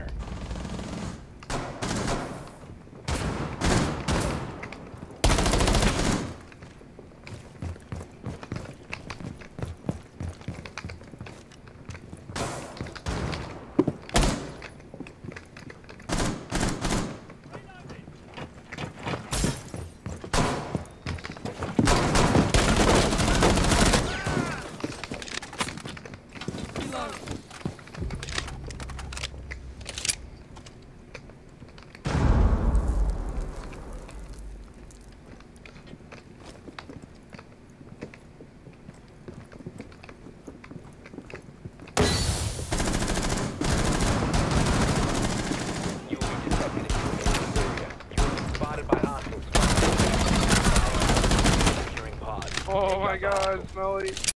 there. You will be detected if you remain in this area. You will be spotted by hostiles. Securing pod. Oh my god, Smelly.